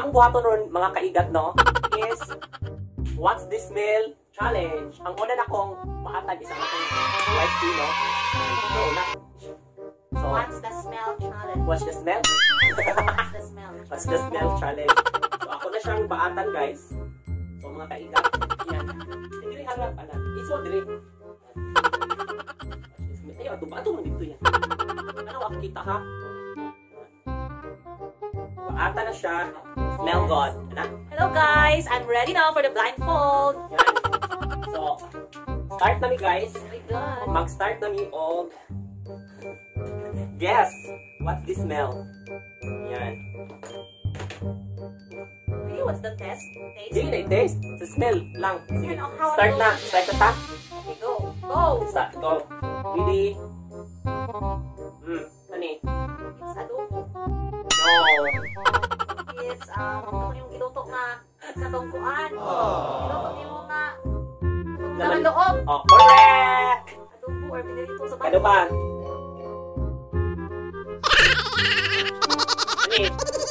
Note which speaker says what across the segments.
Speaker 1: among buhaton ron mga kaigat no is what's the smell challenge. Ang una na kong maatag isang akong white tea no. So una. So
Speaker 2: What's the smell challenge?
Speaker 1: what's the smell?
Speaker 2: What's the smell?
Speaker 1: What's the smell challenge? So ako na siyang baatan guys. So mga kaigat. Yan. Dili harap ana. Iso dili. Ayo ato mo dito yan. Ano ako kita ha? Baatan na siya. Smell God. Ano?
Speaker 2: Hello guys, I'm ready now for the blindfold.
Speaker 1: Yan. So, start na mi guys.
Speaker 2: Oh my god.
Speaker 1: Mag-start na mi og guess what's the smell. Yan.
Speaker 2: Really, what's the test? Taste?
Speaker 1: Hindi na taste. Sa smell lang. Sige.
Speaker 2: How
Speaker 1: Start
Speaker 2: I
Speaker 1: na.
Speaker 2: know?
Speaker 1: Start na ta.
Speaker 2: Okay, go. Go.
Speaker 1: Start. Go. Ready? Ani?
Speaker 2: It's adobo.
Speaker 1: No.
Speaker 2: It's ito yung giluto nga sa tungkuan. Giluto nimo nga laman loob.
Speaker 1: Oh, correct!
Speaker 2: Adobo or pinirito sa
Speaker 1: Ano ba? Ani?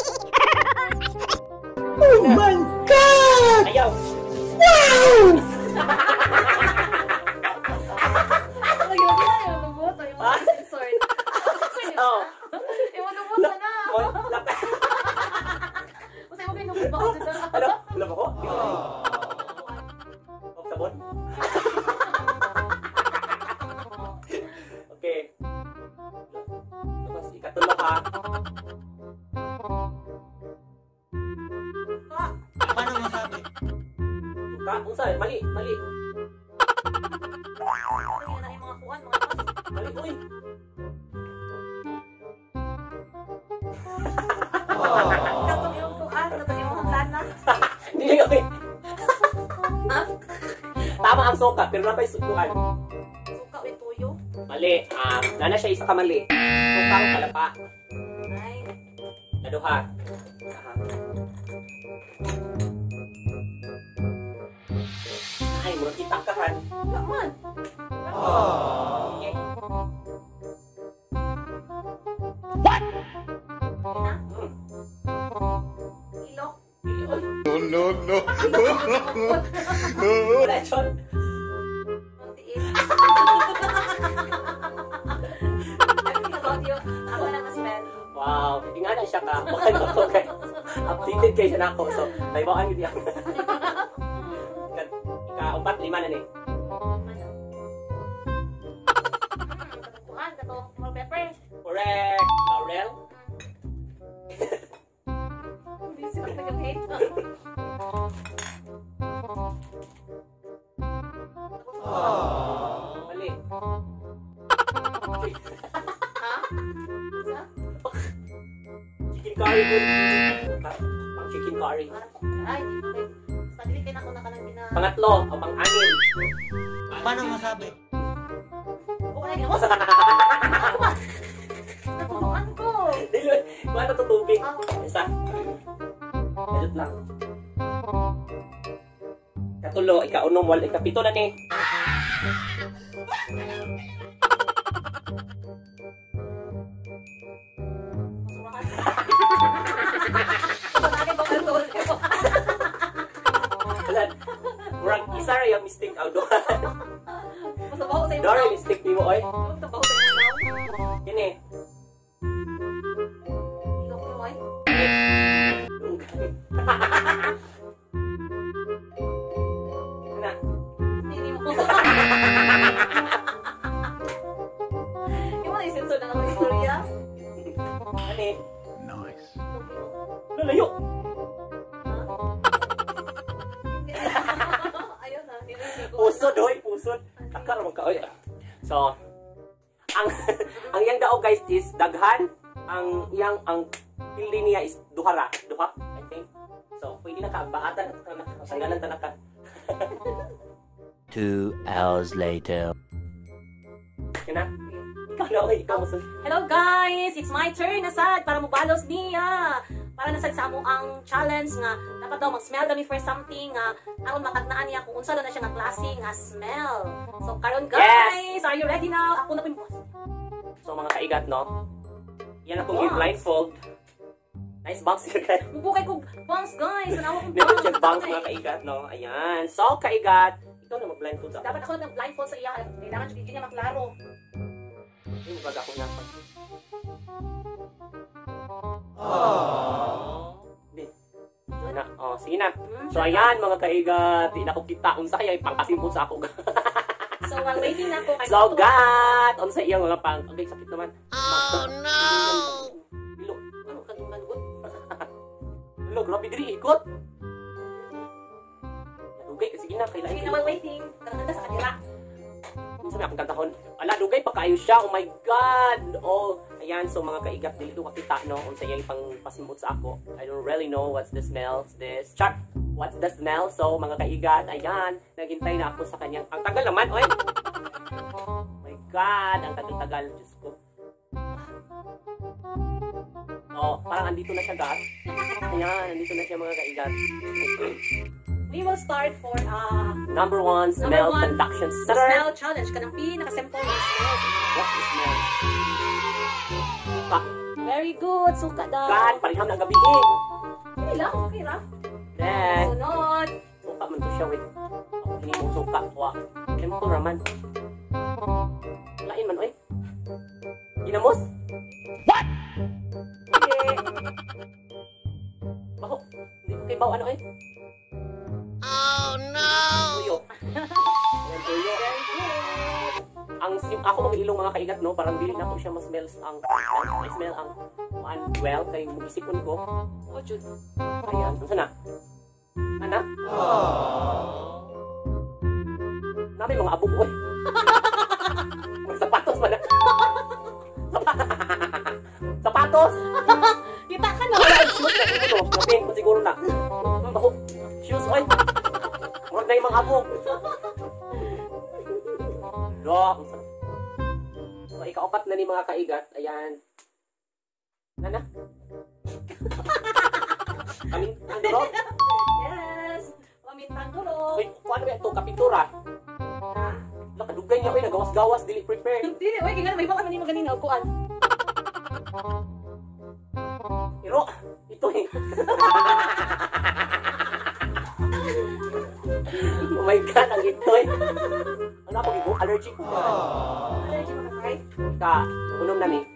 Speaker 3: Oh my God!
Speaker 1: Ayaw!
Speaker 3: Wow!
Speaker 2: Oh, yun na yung nabuto. Yung mga sensor.
Speaker 1: Oh.
Speaker 2: Yung mga nabuto na.
Speaker 1: Oh, lapit.
Speaker 2: Kasi mo kayo nabuto dito.
Speaker 1: Ano? Alam mo ko? Oh, sabon? Okay. Tapos ikatulog ha.
Speaker 3: Paano masabi?
Speaker 1: Suka? Kung saan? Mali. Mali.
Speaker 2: Ano yun na yung mga kuwan, mga pas.
Speaker 1: Mali. Uy.
Speaker 2: Kato yung kuwan, kato yung mga plana.
Speaker 1: Hindi okay. Tama ang suka, pero na pa yung sukuan.
Speaker 2: Suka with tuyo.
Speaker 1: Mali. Nana siya isa ka mali. Sukang palapa.
Speaker 2: Ay.
Speaker 1: Naduha. Ay, murag kita ka han.
Speaker 2: Wala man.
Speaker 1: Sige.
Speaker 2: Ina. Ilok.
Speaker 1: Dili, oy.
Speaker 3: No, no, no.
Speaker 1: Wala yun.
Speaker 2: Magtiis. Everything about you. Ako lang na-spell.
Speaker 1: Wow, hindi nga na siya ka. Ano ko guys. Updated kayo siya na ako. So, naibawaan yun yan. Ika-4, 5 na ni.
Speaker 2: Kuwan, kato. More pepper.
Speaker 1: Correct. Laurel.
Speaker 2: Hindi sila nag-hate.
Speaker 1: Mali.
Speaker 2: Ha? Isa?
Speaker 1: Chicken curry po. Pang chicken curry.
Speaker 2: Ay, okay. Basta dili kayo na ako nakanang gina...
Speaker 1: Pangatlo, o pang-anim.
Speaker 3: Paano masabi?
Speaker 2: Oo, ay, ginawas. Natuluan ko.
Speaker 1: Dilo, wala na tutubig.
Speaker 2: Ah.
Speaker 1: Isa. Edit lang. Katulo, ika-unom, wala, ika-pito na ni.
Speaker 2: Masurahan. Masurahan ko ang tulog ko.
Speaker 1: Wala. Murag, isa rin yung mistake out doon.
Speaker 2: Masabaho sa iyo.
Speaker 1: Doon yung mistake ni mo, oy.
Speaker 2: Masabaho sa iyo.
Speaker 1: Kini.
Speaker 2: Ikaw ko yung ay.
Speaker 1: Na.
Speaker 2: Hindi mo. Yung mga isensor na ng istorya.
Speaker 1: Ani.
Speaker 3: Nice.
Speaker 1: Lalayo.
Speaker 2: Ayun na.
Speaker 1: Pusod, oy. Pusod. Takar mo ka, oy. So, ang iyang daog guys is daghan. Ang pili niya is duha, I think. So, pwede na kabaatan at kasanggalan tanaka.
Speaker 4: 2 hours later.
Speaker 1: Kina? Ikaw na, oy. Ikaw mo.
Speaker 2: Hello guys! It's my turn nasad para mubalos niya. Para nasad sa amo ang challenge nga dapat daw mag-smell kami for something nga aron matagnaan niya kung unsa na siya nga klase nga smell. So karon guys, are you ready now? Ako na po.
Speaker 1: So mga kaigat, no? Yan akong i-blindfold. Ice box siya guys.
Speaker 2: Bubukay ko bangs, guys. Anawa ko
Speaker 1: Meron siya bangs mga kaigat, no? Ayan. So, kaigat, ikaw na mag-blindfold ako.
Speaker 2: Dapat ako lang blindfold sa iya. Kailangan siya hindi niya maklaro.
Speaker 1: Ay, mabaga ko na. Na, oh, sige na. So, ayan mga kaigat. Di na ko kita. Unsa kaya ipangkasimpon sa ako.
Speaker 2: So, while waiting na po.
Speaker 1: So, gat! Unsa iyang mga pang... Okay, sakit naman.
Speaker 2: Oh, no!
Speaker 1: Ilo.
Speaker 2: Ano ka nung mangot?
Speaker 1: Ilo, grabe diri. Ikot. Dugay, sige na. Kailangan.
Speaker 2: Sige na, while waiting. Karaganda sa kanila.
Speaker 1: Sabi akong kantahon. Ala, dugay pa kayo siya. Oh my God! Oh, ayan. So, mga kaigat, dili ko kakita, no? Kung sa iyang pang pasimbot sa ako. I don't really know what's the smell. This chart. What's the smell? So, mga kaigat, ayan. Naghintay na ako sa kanyang... Ang tagal naman, oy! Oh my God! Ang tagal-tagal. Diyos ko. Oh, parang andito na siya, gat. Ayan, andito na siya, mga kaigat.
Speaker 2: We will start for
Speaker 1: Number 1, smell
Speaker 2: Number 1,
Speaker 1: conduction.
Speaker 2: smell challenge. Kanang pinaka-simple na smell.
Speaker 1: What's the smell? Suka.
Speaker 2: Very good. Suka daw.
Speaker 1: Gat, pariham na gabi eh.
Speaker 2: Okay lang, okay lang.
Speaker 1: Then,
Speaker 2: Sunod.
Speaker 1: suka man to siya, wait. Hindi mong suka. Wa. Simple raman. Lain man, oy. Ginamos? What?
Speaker 2: Okay.
Speaker 1: Baho. Hindi ko kayo bawa, ano, oy.
Speaker 2: Oh, no!
Speaker 1: Tuyo. Ayan, tuyo.
Speaker 2: Very good.
Speaker 1: Ako mga ilong mga kaigat, no? Parang dili na ko siya mas-smells ang... May smell ang... Well, kay mugisipon ko.
Speaker 2: Oh, Jude.
Speaker 1: Ayan. Ano na? Ana? Namin mga abog, oy. Mga sapatos man na. Sapatos!
Speaker 2: Kita ka na.
Speaker 1: Shoes na, ano? Napin ko siguro na. Baho. Shoes, oy. Murag na yung mga abog. Look. So, ikaapat na ni mga kaigat. Ayan. Nana? Kaming ang durog?
Speaker 2: Yes. Pamintang tulog.
Speaker 1: Uy, kung ano ba ito? Kapintura? Nakadugay niya, uy. Nagawas-gawas. Dili prepare.
Speaker 2: Hindi, uy, kaya may baka manimo ganina upuan.
Speaker 1: Pero, ito eh. Oh my God, ang ito eh. Ano ako, ibo? Allergic ko.
Speaker 2: Allergy mo ka, right?
Speaker 1: Ka, unom na ni.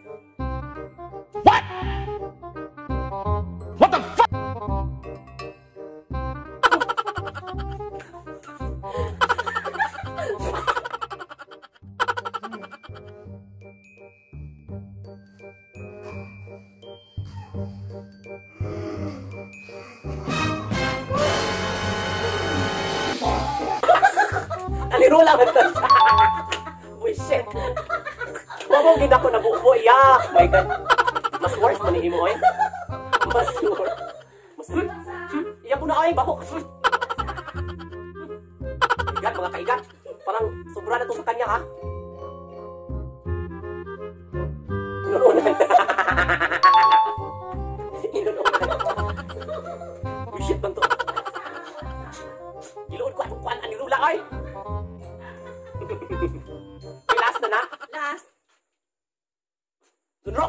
Speaker 1: Naliro lang ito. Uy, shit. Mabogin ako na buo. Yeah. My God. Mas worse man ni Imo, eh. Mas worse. Mas worse. Iyan po na, ay, baho. Kaigat, mga kaigat. Parang sobra na to sa kanya, ha? Inuunan. Inuunan. Uy, shit man to. Iluod ko atong kuan ani rula, ay. Okay, last na na.
Speaker 2: Last.
Speaker 1: Sunro.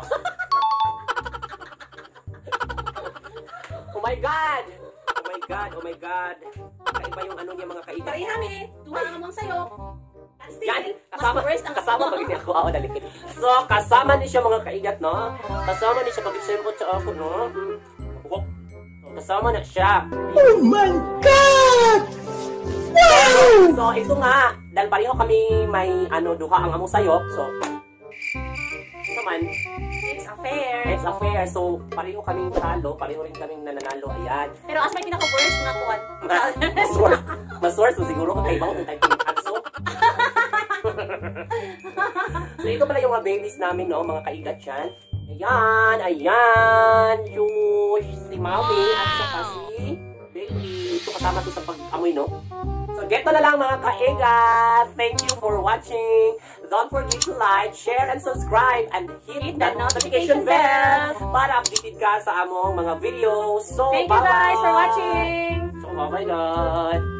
Speaker 1: Oh my God! Oh my God! Oh my God! Kaiba yung ano niya mga kaigat.
Speaker 2: Parihami. Tuwa nga mong sayo.
Speaker 1: Yan! Kasama pag hindi ako. Oo, dali. So, kasama ni siya mga kaigat, no? Kasama ni siya pag-isempot sa ako, no? So, kasama na siya.
Speaker 3: Oh my God! Wow!
Speaker 1: So, ito nga. Dahil pareho kami may duha ang among sayop. So, naman,
Speaker 2: It's a fair.
Speaker 1: it's a fair. So, pareho kaming talo. Pareho rin kaming nananalo. Ayan.
Speaker 2: Pero as may pinaka-worst na kuwan.
Speaker 1: Mas worse siguro kung kaiba ko ng type ng anso. So, ito pala yung mga babies namin, no? Mga kaigat yan. Ayan, ayan. Yung si Mami at saka si Baby. Ito kasama to sa pag-amoy, no? So, geto na lang mga kaigat. Thank you for watching. Don't forget to like, share, and subscribe. And hit that notification bell para updated ka sa among mga videos. So,
Speaker 2: Thank you guys for watching.
Speaker 1: So, bye-bye, God.